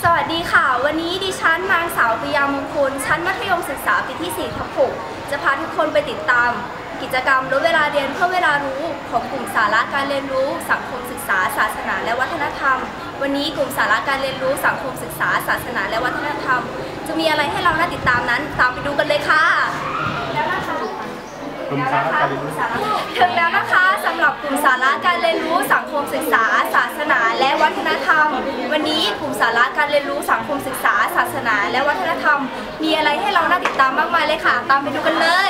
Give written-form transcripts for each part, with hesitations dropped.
สวัสดีค่ะวันนี้ดิฉันนางสาวปิยามงคลชั้นมัธยมศึกษาปีที่4/6จะพาทุกคนไปติดตามกิจกรรมลดเวลาเรียนเพื่อเวลารู้ของกลุ่มสาระการเรียนรู้สังคมศึกษาศาสนาและวัฒนธรรมวันนี้กลุ่มสาระการเรียนรู้สังคมศึกษาศาสนาและวัฒนธรรมจะมีอะไรให้เราน่าติดตามนั้นตามไปดูกันเลยค่ะถึงแล้วนะคะสำหรับกลุ่มสาระการเรียนรู้สังคมศึกษาศาสนาและวัฒนธรรมวันนี้กลุ่มสาระการเรียนรู้สังคมศึกษาศาสนาและวัฒนธรรมมีอะไรให้เราน่าติดตามมากมายเลยค่ะตามไปดูกันเลย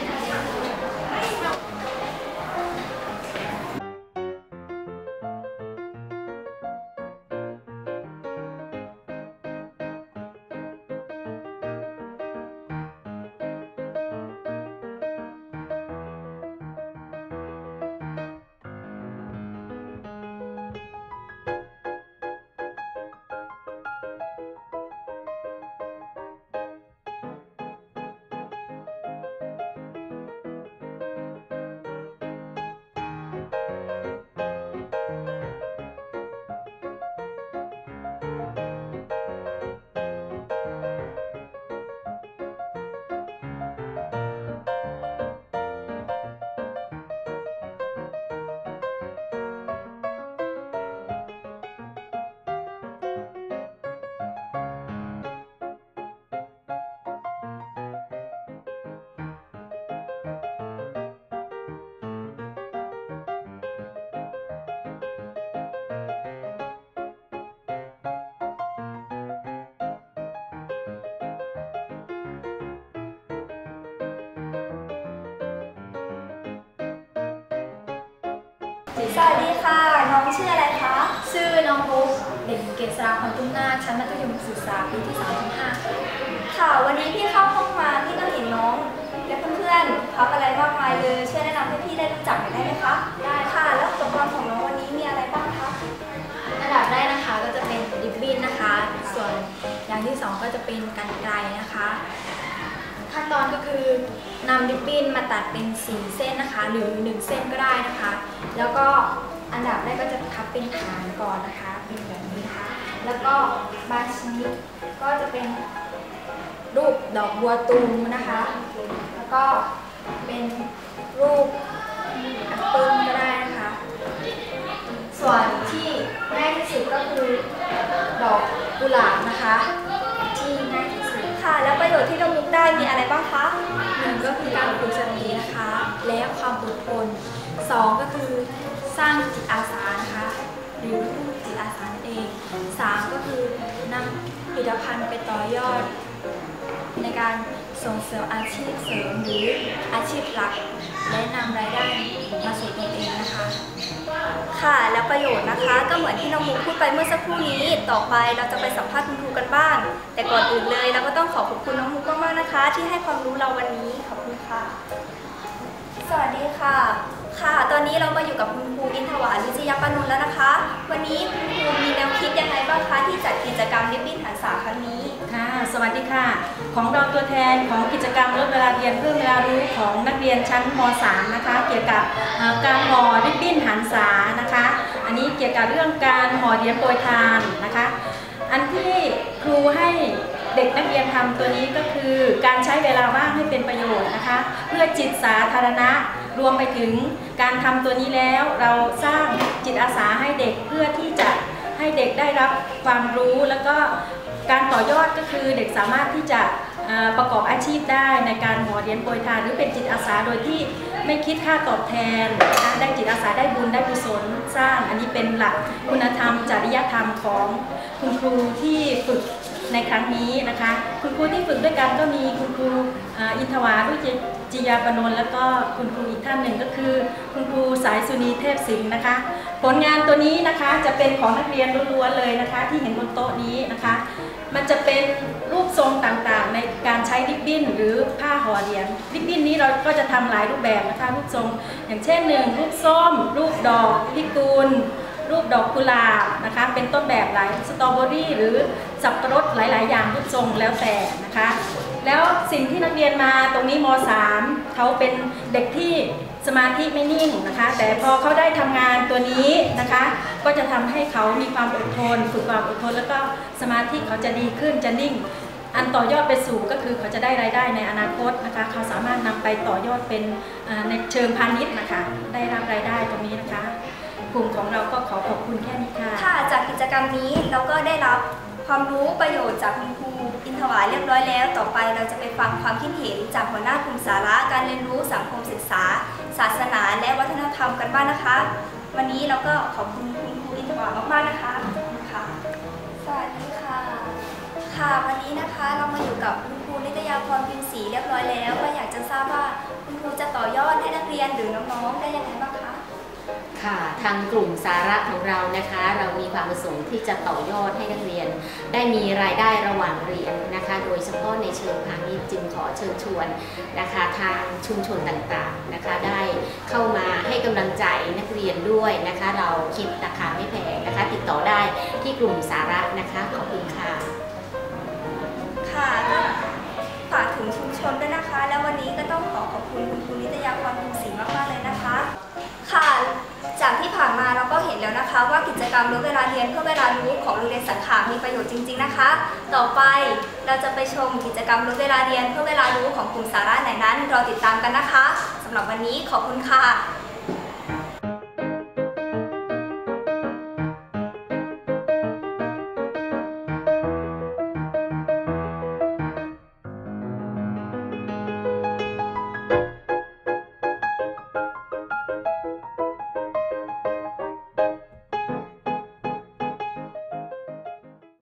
สวัสดีค่ะน้องชื่ออะไรคะชื่อน้องบุ๊กเด็กหญิงเกษราพรตุ้มนาชั้นมัธยมศึกษาปีที่3/5 ค่ะวันนี้พี่เข้าห้องมาพี่ก็เห็นน้องและเพื่อนๆพักอะไรมากมายเลยช่วยแนะนำให้พี่ได้รู้จักหน่อยได้ไหมคะได้ค่ะแล้วอุปกรณ์ของน้องวันนี้มีอะไรบ้างคะอันดับแรกนะคะก็จะเป็นริบบิ้นนะคะส่วนอย่างที่2ก็จะเป็นกรรไกรนะคะขั้นตอนก็คือนำริบบิ้นมาตัดเป็น4เส้นนะคะหรือ1เส้นก็ได้นะคะแล้วก็อันดับแรกก็จะพับเป็นฐานก่อนนะคะเป็นแบบนี้นะคะแล้วก็บางชนิดก็จะเป็นรูปดอกบัวตูมนะคะแล้วก็เป็นรูปแอปเปิ้ลก็ได้นะคะส่วนที่ง่ายที่สุดก็คือดอกกุหลาบนะคะที่ง่ายที่สุดค่ะแล้วประโยชน์ที่น้องมุกได้มีอะไรบ้างคะ 1ก็คือการฝึกสตินะคะและความอดทน2ก็คือสร้างจิตอาสานะคะหรือผู้จิตอาสาเอง3ก็คือนำผลิตภัณฑ์ไปต่อยอดในการส่งเสริมอาชีพเสริมหรืออาชีพหลักและนำรายได้มาสู่ตนเองนะคะค่ะแล้วประโยชน์นะคะก็เหมือนที่น้องมุกพูดไปเมื่อสักครู่นี้ต่อไปเราจะไปสัมภาษณ์คุณครูกันบ้างแต่ก่อนอื่นเลยเราก็ต้องขอบคุณน้องมุกมากๆนะคะที่ให้ความรู้เราวันนี้ขอบคุณค่ะสวัสดีค่ะค่ะตอนนี้เรามาอยู่กับคุณครูอินทวาวิจยปนุนแล้วนะคะวันนี้คุณครูมีแนวคิดยังไงบ้างคะที่จัดกิจกรรมริบบิ้นหันษาครั้งนี้ค่ะสวัสดีค่ะของเราตัวแทนของกิจกรรมลดเวลาเรียนเพิ่มเวลารู้ของนักเรียนชั้นม.3 นะคะเกี่ยวกับการห่อริบบิ้นหันษานะคะอันนี้เกี่ยวกับเรื่องการห่อเหรียญโปรยทานนะคะอันที่ครูให้เด็กนักเรียนทำตัวนี้ก็คือการใช้เวลาว่างให้เป็นประโยชน์นะคะเพื่อจิตสาธารณะรวมไปถึงการทำตัวนี้แล้วเราสร้างจิตอาสาให้เด็กเพื่อที่จะให้เด็กได้รับความรู้แล้วก็การต่อยอดก็คือเด็กสามารถที่จะประกอบอาชีพได้ในการห่อเหรียญโปรยทานหรือเป็นจิตอาสาโดยที่ไม่คิดค่าตอบแทนได้จิตอาสาได้บุญได้กุศลสร้างอันนี้เป็นหลักคุณธรรมจริยธรรมของคุณครูที่ฝึกในครั้งนี้นะคะคุณครูที่ฝึกด้วยกันก็มีคุณครูอินทวาวิจยปนุนแล้วก็คุณครูอีกท่านหนึ่งก็คือคุณครูสายสุนีเทพสิงห์นะคะผลงานตัวนี้นะคะจะเป็นของนักเรียนล้วนๆเลยนะคะที่เห็นบนโต๊ะนี้นะคะมันจะเป็นรูปทรงต่างๆในการใช้ริบบิ้นหรือผ้าห่อเหรียญริบบิ้นนี้เราก็จะทำหลายรูปแบบนะคะรูปทรงอย่างเช่น1รูปส้มรูปดอกพิกุลรูปดอกกุหลาบนะคะเป็นต้นแบบหลายสตรอเบอรี่หรือสับปะรดหลายๆอย่างรูปทรงแล้วแต่นะคะแล้วสิ่งที่นักเรียนมาตรงนี้ม.3 เขาเป็นเด็กที่สมาธิไม่นิ่งนะคะแต่พอเขาได้ทำงานตัวนี้นะคะก็จะทำให้เขามีความอดทนฝึกความอดทนแล้วก็สมาธิเขาจะดีขึ้นจะนิ่งอันต่อยอดไปสู่ก็คือเขาจะได้รายได้ในอนาคตนะคะเขาสามารถนำไปต่อยอดเป็นในเชิงพาณิชย์นะคะได้รับรายได้ตรงนี้นะคะกลุ่มของเราก็ขอขอบคุณแค่นี้ค่ะค่ะจากกิจกรรมนี้เราก็ได้รับความรู้ประโยชน์จากคุณครูอินทวายเรียบร้อยแล้วต่อไปเราจะไปฟังความคิดเห็นจากหัวหน้ากลุ่มสาระการเรียนรู้สังคมศึกษาศาสนาและวัฒนธรรมกันบ้างนะคะวันนี้เราก็ขอบคุณคุณครูอินทวายมากๆนะคะขอบคุณค่ะสวัสดีค่ะค่ะวันนี้นะคะเรามาอยู่กับคุณครูนิตยาพรพิมพ์ศรีเรียบร้อยแล้วก็อยากจะทราบว่าคุณครูจะต่อยอดให้นักเรียนหรือน้องๆได้ยังไงบ้างคะค่ะทางกลุ่มสาระของเรานะคะเรามีความประสงค์ที่จะต่อยอดให้นักเรียนได้มีรายได้ระหว่างเรียนนะคะโดยเฉพาะในเชิงพาณิชย์จึงขอเชิญชวนนะคะทางชุมชนต่างๆนะคะได้เข้ามาให้กำลังใจนักเรียนด้วยนะคะเราคิดราคาไม่แพงนะคะติดต่อได้ที่กลุ่มสาระนะคะขอบคุณค่ะค่ะก็ฝากถึงชุมชนด้วยนะคะแล้ววันนี้ก็ต้องขอบคุณคุณครูนิตยาพรพิมพ์ศรีมากๆเลยนะคะค่ะจากที่ผ่านมาเราก็เห็นแล้วนะคะว่ากิจกรรมลดเวลาเรียนเพื่อเวลารู้ของโรงเรียนสังขารมีประโยชน์จริงๆนะคะต่อไปเราจะไปชมกิจกรรมลดเวลาเรียนเพื่อเวลารู้ของกลุ่มสาระไหนนั้นรอติดตามกันนะคะสำหรับวันนี้ขอบคุณค่ะ